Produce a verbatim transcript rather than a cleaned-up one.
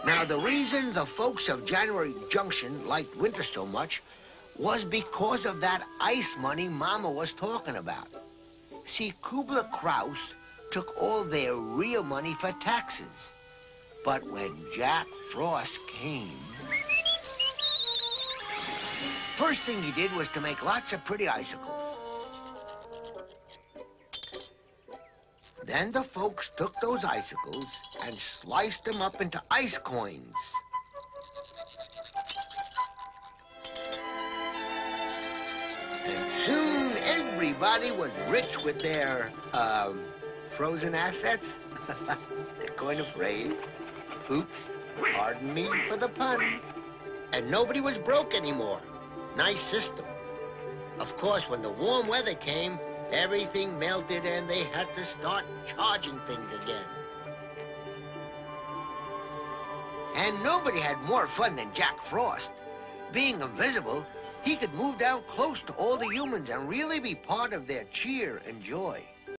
Now, the reason the folks of January Junction liked winter so much was because of that ice money Mama was talking about. See, Kubla Kraus took all their real money for taxes. But when Jack Frost came... First thing he did was to make lots of pretty icicles. Then the folks took those icicles and sliced them up into ice coins. And soon everybody was rich with their, um, frozen assets. Coin of phrase. Oops, pardon me for the pun. And nobody was broke anymore. Nice system. Of course, when the warm weather came, everything melted and they had to start charging things again. And nobody had more fun than Jack Frost. Being invisible, he could move down close to all the humans and really be part of their cheer and joy.